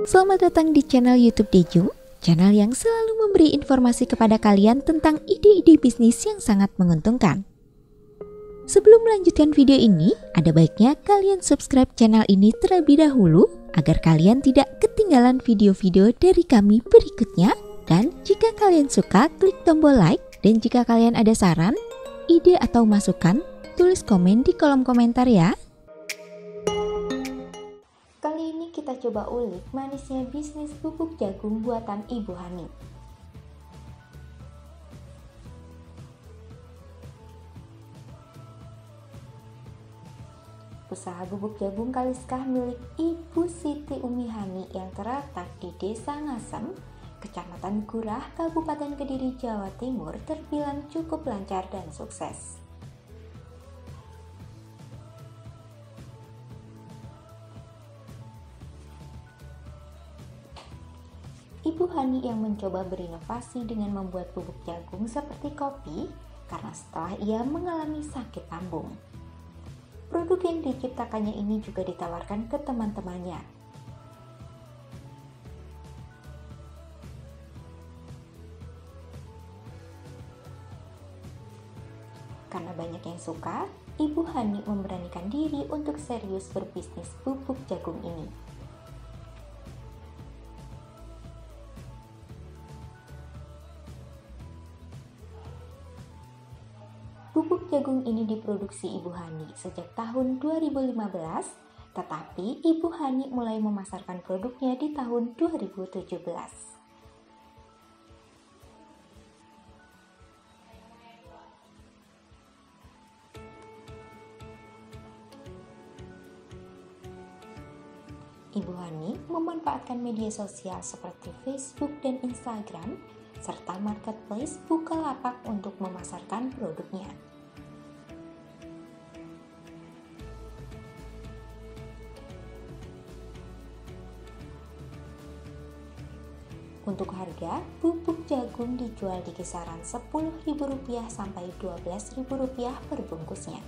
Selamat datang di channel YouTube Dejung, channel yang selalu memberi informasi kepada kalian tentang ide-ide bisnis yang sangat menguntungkan. Sebelum melanjutkan video ini, ada baiknya kalian subscribe channel ini terlebih dahulu agar kalian tidak ketinggalan video-video dari kami berikutnya. Dan jika kalian suka, klik tombol like, dan jika kalian ada saran, ide atau masukan, tulis komen di kolom komentar ya. Kali ini kita coba ulik manisnya bisnis bubuk jagung buatan Ibu Hani. Usaha bubuk jagung Kaliskah milik Ibu Siti Umi Hani yang terletak di Desa Ngasem, Kecamatan Gurah, Kabupaten Kediri, Jawa Timur terbilang cukup lancar dan sukses. Ibu Hani yang mencoba berinovasi dengan membuat bubuk jagung seperti kopi karena setelah ia mengalami sakit lambung. Produk yang diciptakannya ini juga ditawarkan ke teman-temannya. Karena banyak yang suka, Ibu Hani memberanikan diri untuk serius berbisnis bubuk jagung ini. Bubuk jagung ini diproduksi Ibu Hani sejak tahun 2015, tetapi Ibu Hani mulai memasarkan produknya di tahun 2017. Ibu Hani memanfaatkan media sosial seperti Facebook dan Instagram, serta marketplace Bukalapak untuk memasarkan produknya. Untuk harga, bubuk jagung dijual di kisaran Rp10.000 sampai Rp12.000 per bungkusnya.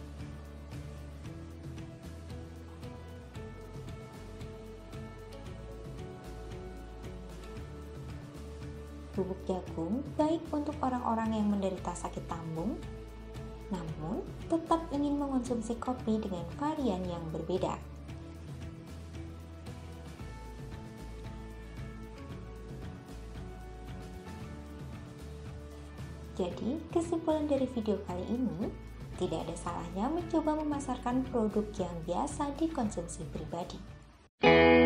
Bubuk jagung baik untuk orang-orang yang menderita sakit lambung, namun tetap ingin mengonsumsi kopi dengan varian yang berbeda. Jadi, kesimpulan dari video kali ini, tidak ada salahnya mencoba memasarkan produk yang biasa dikonsumsi pribadi.